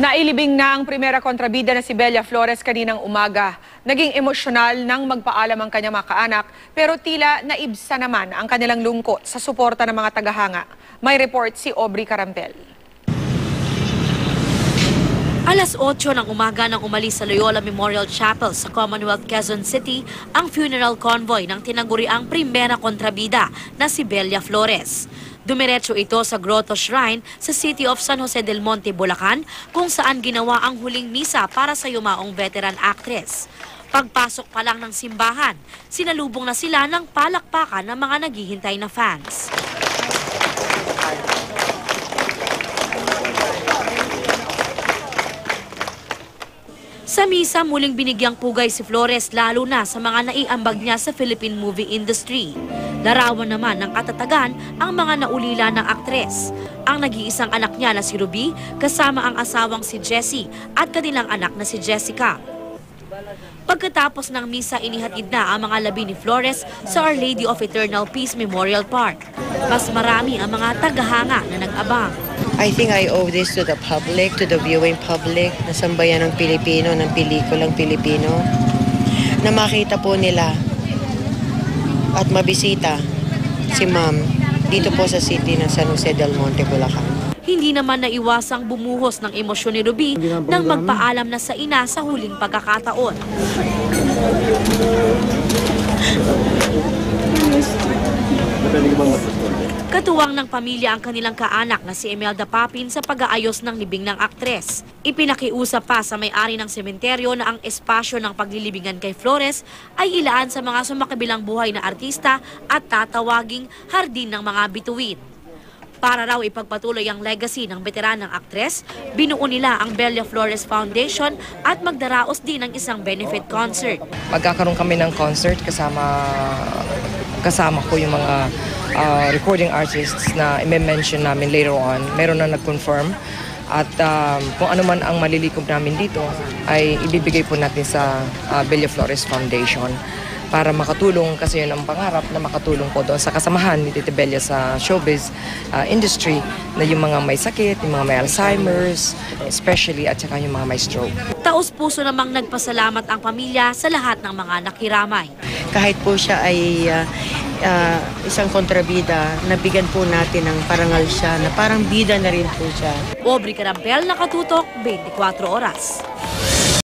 Nailibing na ang primera kontrabida na si Belia Flores kaninang umaga. Naging emosyonal nang magpaalam ang kanyang mga kaanak, pero tila naibsa naman ang kanilang lungkot sa suporta ng mga tagahanga. May report si Aubrey Carampel. Alas 8 ng umaga nang umalis sa Loyola Memorial Chapel sa Commonwealth, Quezon City ang funeral convoy ng tinaguriang primera kontrabida na si Belia Flores. Dumiretso ito sa Grotto Shrine sa City of San Jose del Monte, Bulacan, kung saan ginawa ang huling misa para sa yumaong veteran actress. Pagpasok pa lang ng simbahan, sinalubong na sila ng palakpakan ng mga naghihintay na fans. Sa misa, muling binigyang pugay si Flores lalo na sa mga naiambag niya sa Philippine movie industry. Larawan naman ng katatagan ang mga naulila ng aktres. Ang nag-iisang anak niya na si Ruby, kasama ang asawang si Jessie at kanilang anak na si Jessica. Pagkatapos ng misa, inihatid na ang mga labi ni Flores sa Our Lady of Eternal Peace Memorial Park. Mas marami ang mga tagahanga na nag-abang. I think I owe this to the public, to the viewing public, na sambayan ng Pilipino, ng pelikulang Pilipino, na makita po nila at mabisita si Ma'am dito po sa city ng San Jose del Monte, Bulacan. Hindi naman naiwasang bumuhos ng emosyon ni Ruby nang magpaalam na sa ina sa huling pagkakataon. Katuwang ng pamilya ang kanilang kaanak na si Imelda Papin sa pag-aayos ng libing ng aktres. Ipinakiusap pa sa may-ari ng sementeryo na ang espasyo ng paglilibingan kay Flores ay ilaan sa mga sumakabilang buhay na artista at tatawaging hardin ng mga bituin. Para raw ipagpatuloy ang legacy ng veteranang aktres, binuo nila ang Belia Flores Foundation at magdaraos din ng isang benefit concert. Magkakaroon kami ng concert kasama ko yung mga recording artists na i-mention namin later on. Meron na nag-confirm at kung ano man ang malilikom namin dito ay ibibigay po natin sa Belia Flores Foundation para makatulong, kasi yun ang pangarap na makatulong po doon sa kasamahan ni Tita Belia sa showbiz industry, na yung mga may sakit, yung mga may Alzheimer's, especially, at saka yung mga may stroke. Taos-puso namang nagpasalamat ang pamilya sa lahat ng mga nakiramay. Kahit po siya ay isang kontrabida, nabigyan po natin ng parangal siya, na parang bida na rin po siya. Aubrey Carampel, nakatutok, 24 oras.